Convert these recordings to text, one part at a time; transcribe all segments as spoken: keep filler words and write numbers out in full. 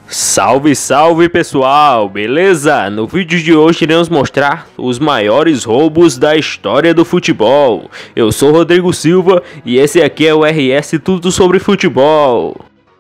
Salve, salve pessoal, beleza? No vídeo de hoje iremos mostrar os maiores roubos da história do futebol. Eu sou Rodrigo Silva e esse aqui é o R S Tudo Sobre Futebol.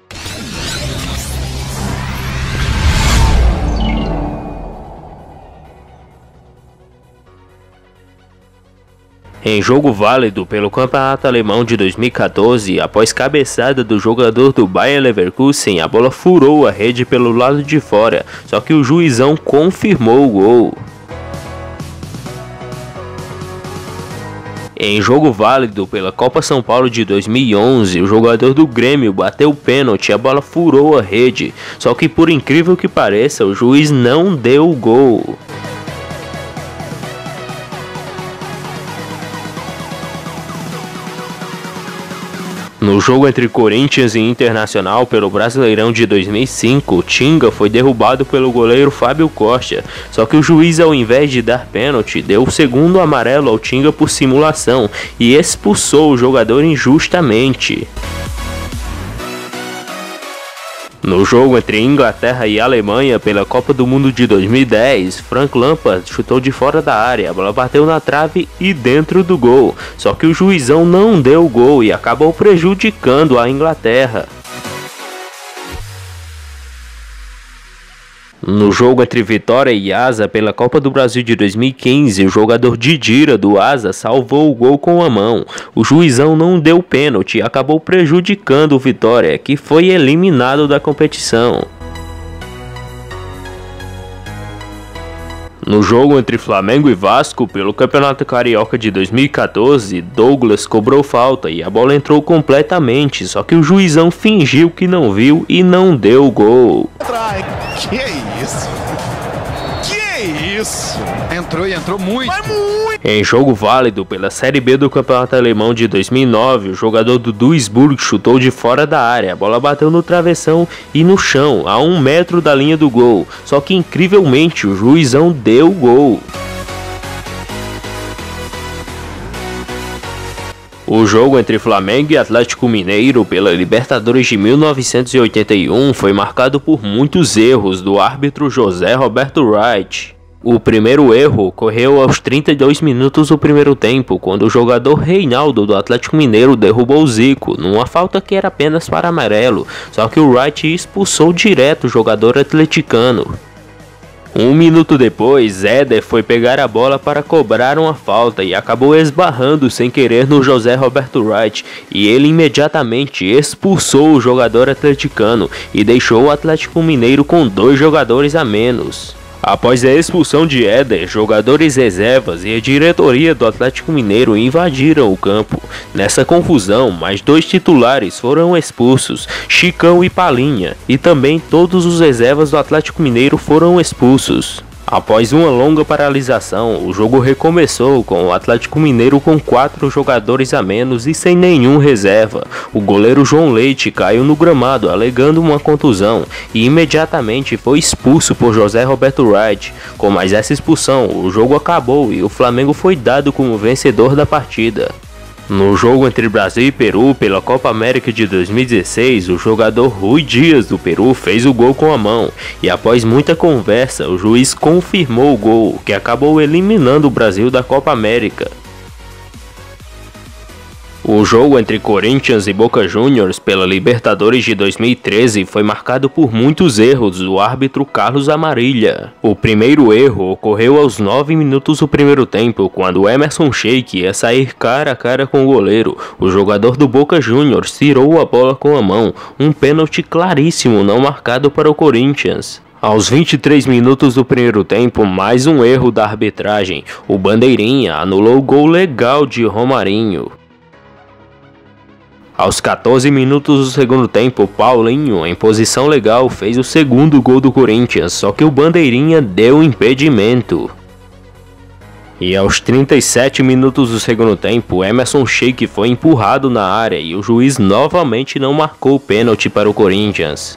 Em jogo válido pelo Campeonato Alemão de dois mil e quatorze, após cabeçada do jogador do Bayer Leverkusen, a bola furou a rede pelo lado de fora, só que o juizão confirmou o gol. Em jogo válido pela Copa São Paulo de dois mil e onze, o jogador do Grêmio bateu o pênalti e a bola furou a rede, só que por incrível que pareça, o juiz não deu o gol. No jogo entre Corinthians e Internacional pelo Brasileirão de dois mil e cinco, Tinga foi derrubado pelo goleiro Fábio Costa, só que o juiz, ao invés de dar pênalti, deu o segundo amarelo ao Tinga por simulação e expulsou o jogador injustamente. No jogo entre Inglaterra e Alemanha pela Copa do Mundo de dois mil e dez, Frank Lampard chutou de fora da área, a bola bateu na trave e dentro do gol, só que o juizão não deu o gol e acabou prejudicando a Inglaterra. No jogo entre Vitória e Asa pela Copa do Brasil de dois mil e quinze, o jogador Didira do Asa salvou o gol com a mão. O juizão não deu pênalti e acabou prejudicando o Vitória, que foi eliminado da competição. No jogo entre Flamengo e Vasco pelo Campeonato Carioca de dois mil e quatorze, Douglas cobrou falta e a bola entrou completamente, só que o juizão fingiu que não viu e não deu o gol. Que isso? Que isso? Entrou e entrou muito. Mas muito. Em jogo válido pela Série B do Campeonato Alemão de dois mil e nove, o jogador do Duisburg chutou de fora da área, a bola bateu no travessão e no chão, a um metro da linha do gol, só que incrivelmente o juizão deu o gol. O jogo entre Flamengo e Atlético Mineiro pela Libertadores de mil novecentos e oitenta e um foi marcado por muitos erros do árbitro José Roberto Wright. O primeiro erro ocorreu aos trinta e dois minutos do primeiro tempo, quando o jogador Reinaldo do Atlético Mineiro derrubou o Zico, numa falta que era apenas para amarelo, só que o Wright expulsou direto o jogador atleticano. Um minuto depois, Éder foi pegar a bola para cobrar uma falta e acabou esbarrando sem querer no José Roberto Wright, e ele imediatamente expulsou o jogador atleticano e deixou o Atlético Mineiro com dois jogadores a menos. Após a expulsão de Éder, jogadores reservas e a diretoria do Atlético Mineiro invadiram o campo. Nessa confusão, mais dois titulares foram expulsos, Chicão e Palinha, e também todos os reservas do Atlético Mineiro foram expulsos. Após uma longa paralisação, o jogo recomeçou com o Atlético Mineiro com quatro jogadores a menos e sem nenhum reserva. O goleiro João Leite caiu no gramado alegando uma contusão e imediatamente foi expulso por José Roberto Wright. Com mais essa expulsão, o jogo acabou e o Flamengo foi dado como vencedor da partida. No jogo entre Brasil e Peru pela Copa América de dois mil e dezesseis, o jogador Rui Dias do Peru fez o gol com a mão e após muita conversa, o juiz confirmou o gol, que acabou eliminando o Brasil da Copa América. O jogo entre Corinthians e Boca Juniors pela Libertadores de dois mil e treze foi marcado por muitos erros do árbitro Carlos Amarilha. O primeiro erro ocorreu aos nove minutos do primeiro tempo, quando Emerson Sheik ia sair cara a cara com o goleiro. O jogador do Boca Juniors tirou a bola com a mão, um pênalti claríssimo não marcado para o Corinthians. Aos vinte e três minutos do primeiro tempo, mais um erro da arbitragem. O Bandeirinha anulou o gol legal de Romarinho. Aos quatorze minutos do segundo tempo, Paulinho, em posição legal, fez o segundo gol do Corinthians, só que o Bandeirinha deu impedimento. E aos trinta e sete minutos do segundo tempo, Emerson Sheik foi empurrado na área e o juiz novamente não marcou o pênalti para o Corinthians.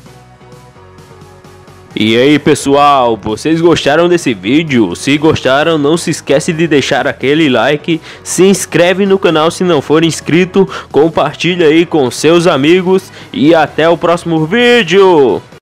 E aí pessoal, vocês gostaram desse vídeo? Se gostaram, não se esquece de deixar aquele like, se inscreve no canal se não for inscrito, compartilha aí com seus amigos e até o próximo vídeo!